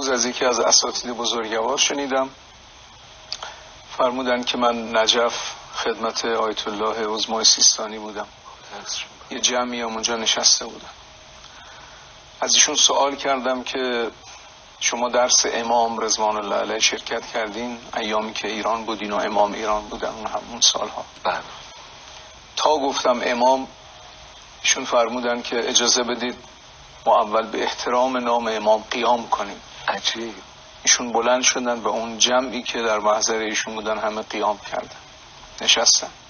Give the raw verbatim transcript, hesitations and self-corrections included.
امروز از یکی از اساتید بزرگوار شنیدم، فرمودن که من نجف خدمت آیت الله عظمای سیستانی بودم، یه جمعی اونجا نشسته بودن. از ایشون سوال کردم که شما درس امام رضوان الله علیه شرکت کردین ایامی که ایران بودین و امام ایران بودن اون همون سالها؟ بله. تا گفتم امام، ایشون فرمودن که اجازه بدید ما اول به احترام نام امام قیام کنیم. عجیب. ایشون بلند شدن و اون جمعی که در محضر ایشون بودن همه قیام کردن، نشستن.